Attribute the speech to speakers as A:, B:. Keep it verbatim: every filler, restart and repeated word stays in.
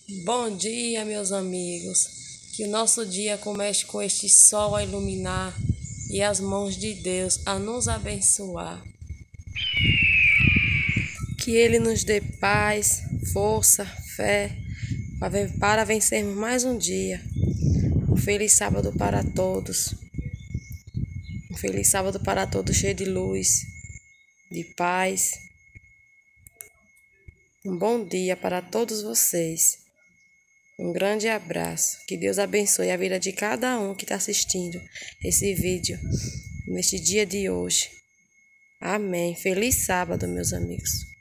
A: Bom dia, meus amigos. Que o nosso dia comece com este sol a iluminar e as mãos de Deus a nos abençoar. Que Ele nos dê paz, força, fé para vencermos mais um dia. Um feliz sábado para todos. Um feliz sábado para todos, cheio de luz, de paz. Um bom dia para todos vocês. Um grande abraço. Que Deus abençoe a vida de cada um que está assistindo esse vídeo neste dia de hoje. Amém. Feliz sábado, meus amigos.